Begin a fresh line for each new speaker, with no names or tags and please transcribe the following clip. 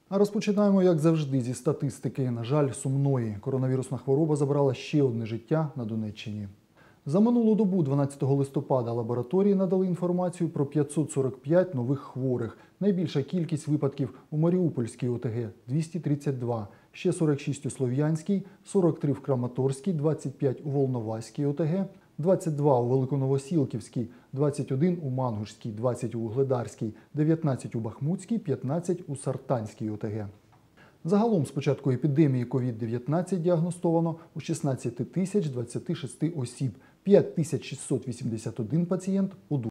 А розпочинаємо, як завжди, зі статистики. На жаль, сумної. Коронавірусна хвороба забрала ще одне життя на Донеччині. За минулу добу, 12 листопада, лабораторії надали інформацію про 545 нових хворих. Найбільша кількість випадків у Маріупольській ОТГ – 232, ще 46 у Слов'янській, 43 в Краматорській, 25 у Волноваській ОТГ, 22 у Великоновосілківській, 21 у Мангушській, 20 у Вугледарській, 19 у Бахмутській, 15 у Сартанській ОТГ. Загалом з початку епідемії COVID-19 діагностовано у 16 тисяч 26 осіб, 5681 пацієнт одужав.